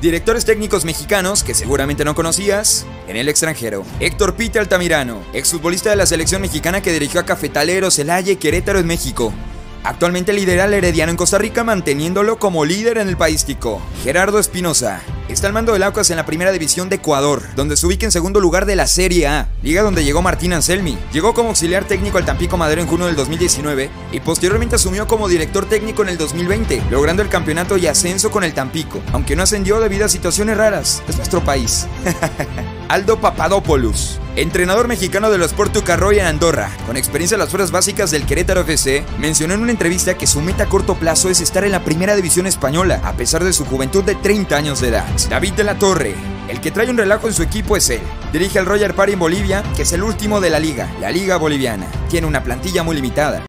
Directores técnicos mexicanos que seguramente no conocías en el extranjero. Héctor Pite Altamirano, exfutbolista de la selección mexicana que dirigió a Cafetaleros, Celaya y Querétaro en México. Actualmente lidera al Herediano en Costa Rica, manteniéndolo como líder en el país tico. Gerardo Espinosa está al mando del Aucas en la primera división de Ecuador, donde se ubica en segundo lugar de la Serie A, liga donde llegó Martín Anselmi. Llegó como auxiliar técnico al Tampico Madero en junio del 2019 y posteriormente asumió como director técnico en el 2020, logrando el campeonato y ascenso con el Tampico, aunque no ascendió debido a situaciones raras. Es nuestro país. Aldo Papadopoulos, entrenador mexicano de los Porto Carroy en Andorra, con experiencia en las fuerzas básicas del Querétaro FC, mencionó en una entrevista que su meta a corto plazo es estar en la primera división española, a pesar de su juventud de 30 años de edad. David de la Torre, el que trae un relajo en su equipo es él. Dirige al Royal Party en Bolivia, que es el último de la liga Boliviana. Tiene una plantilla muy limitada.